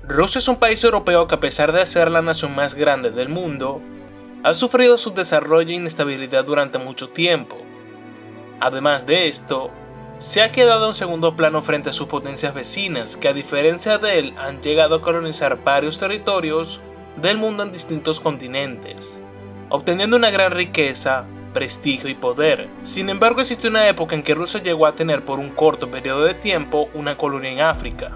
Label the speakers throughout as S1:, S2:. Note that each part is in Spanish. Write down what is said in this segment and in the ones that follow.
S1: Rusia es un país europeo que, a pesar de ser la nación más grande del mundo, ha sufrido subdesarrollo e inestabilidad durante mucho tiempo. Además de esto, se ha quedado en segundo plano frente a sus potencias vecinas, que a diferencia de él han llegado a colonizar varios territorios del mundo en distintos continentes, obteniendo una gran riqueza, prestigio y poder. Sin embargo, existe una época en que Rusia llegó a tener por un corto periodo de tiempo una colonia en África.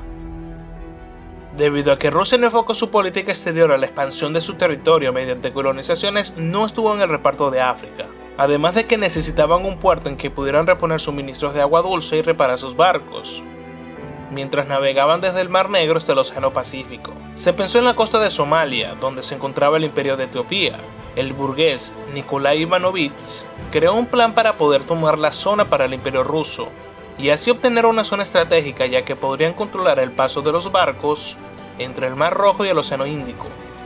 S1: Debido a que Rusia no enfocó su política exterior a la expansión de su territorio mediante colonizaciones, no estuvo en el reparto de África. Además de que necesitaban un puerto en que pudieran reponer suministros de agua dulce y reparar sus barcos, mientras navegaban desde el Mar Negro hasta el Océano Pacífico. Se pensó en la costa de Somalia, donde se encontraba el Imperio de Etiopía. El burgués Nikolai Ivanovich creó un plan para poder tomar la zona para el Imperio ruso, y así obtener una zona estratégica, ya que podrían controlar el paso de los barcos entre el Mar Rojo y el Océano Índico.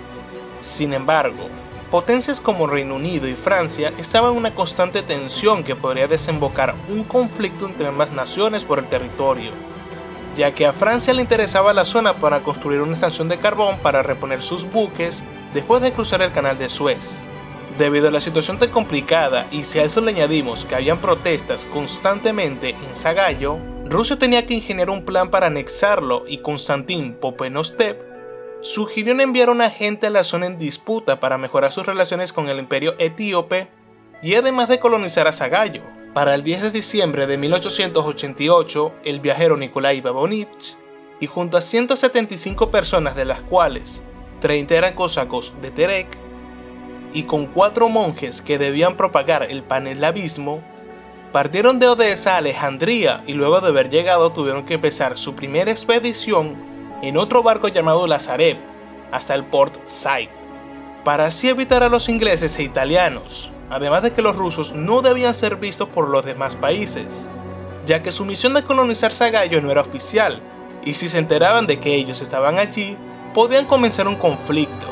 S1: Sin embargo, potencias como Reino Unido y Francia estaban en una constante tensión que podría desembocar un conflicto entre ambas naciones por el territorio, ya que a Francia le interesaba la zona para construir una estación de carbón para reponer sus buques después de cruzar el canal de Suez. Debido a la situación tan complicada, y si a eso le añadimos que habían protestas constantemente en Sagallo, Rusia tenía que ingeniar un plan para anexarlo, y Konstantin Popenostev sugirió enviar a un agente a la zona en disputa para mejorar sus relaciones con el imperio etíope y además de colonizar a Sagallo. Para el 10 de diciembre de 1888, el viajero Nikolai Ivanovich, y junto a 175 personas, de las cuales 30 eran cosacos de Terek, y con 4 monjes que debían propagar el paneslavismo, partieron de Odessa a Alejandría, y luego de haber llegado tuvieron que empezar su primera expedición en otro barco llamado Lazarev hasta el Port Said, para así evitar a los ingleses e italianos, además de que los rusos no debían ser vistos por los demás países, ya que su misión de colonizar Sagallo no era oficial, y si se enteraban de que ellos estaban allí, podían comenzar un conflicto.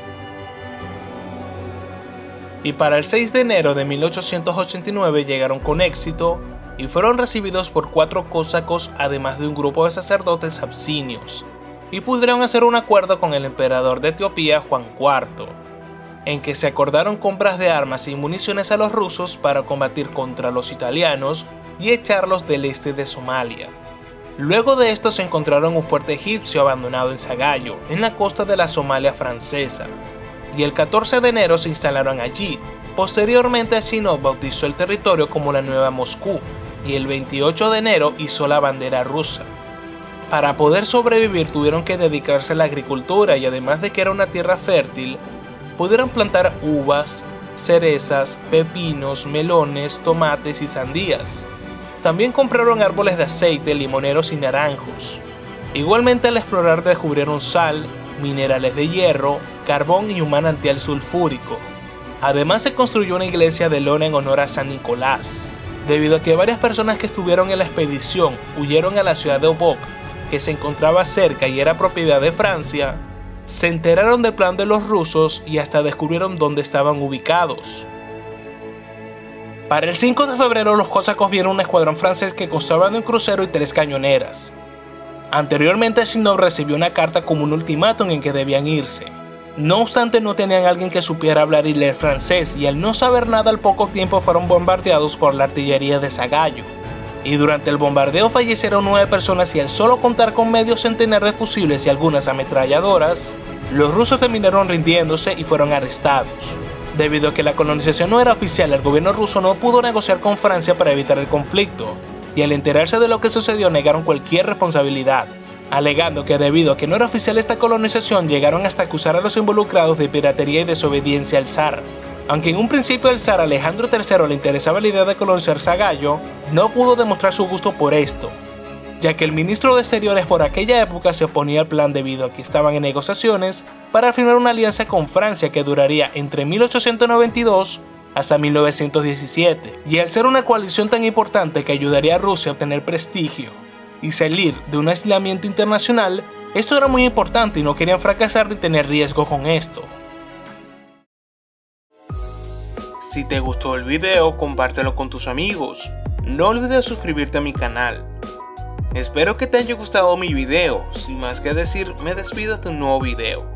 S1: Y para el 6 de enero de 1889 llegaron con éxito y fueron recibidos por 4 cosacos, además de un grupo de sacerdotes absinios, y pudieron hacer un acuerdo con el emperador de Etiopía, Juan IV, en que se acordaron compras de armas y municiones a los rusos para combatir contra los italianos y echarlos del este de Somalia. Luego de esto se encontraron un fuerte egipcio abandonado en Sagallo, en la costa de la Somalia francesa, y el 14 de enero se instalaron allí. Posteriormente, Shinov bautizó el territorio como la Nueva Moscú, y el 28 de enero hizo la bandera rusa. Para poder sobrevivir tuvieron que dedicarse a la agricultura, y además de que era una tierra fértil, pudieron plantar uvas, cerezas, pepinos, melones, tomates y sandías. También compraron árboles de aceite, limoneros y naranjos. Igualmente, al explorar descubrieron sal, minerales de hierro, carbón y un manantial sulfúrico. Además, se construyó una iglesia de lona en honor a San Nicolás, debido a que varias personas que estuvieron en la expedición huyeron a la ciudad de Obok, que se encontraba cerca y era propiedad de Francia. Se enteraron del plan de los rusos y hasta descubrieron dónde estaban ubicados. Para el 5 de febrero los cosacos vieron un escuadrón francés que constaba de un crucero y 3 cañoneras. Anteriormente, Shinov recibió una carta como un ultimátum en que debían irse. No obstante, no tenían a alguien que supiera hablar y leer francés, y al no saber nada al poco tiempo fueron bombardeados por la artillería de Sagallo. Y durante el bombardeo fallecieron 9 personas, y al solo contar con medio centenar de fusiles y algunas ametralladoras, los rusos terminaron rindiéndose y fueron arrestados. Debido a que la colonización no era oficial, el gobierno ruso no pudo negociar con Francia para evitar el conflicto, y al enterarse de lo que sucedió negaron cualquier responsabilidad, alegando que debido a que no era oficial esta colonización llegaron hasta acusar a los involucrados de piratería y desobediencia al zar. Aunque en un principio al zar Alejandro III le interesaba la idea de colonizar Sagallo, no pudo demostrar su gusto por esto, ya que el ministro de Exteriores por aquella época se oponía al plan debido a que estaban en negociaciones para firmar una alianza con Francia que duraría entre 1892 hasta 1917, y al ser una coalición tan importante que ayudaría a Rusia a obtener prestigio y salir de un aislamiento internacional, esto era muy importante y no querían fracasar ni tener riesgo con esto. Si te gustó el video, compártelo con tus amigos. No olvides suscribirte a mi canal. Espero que te haya gustado mi video, sin más que decir me despido hasta un nuevo video.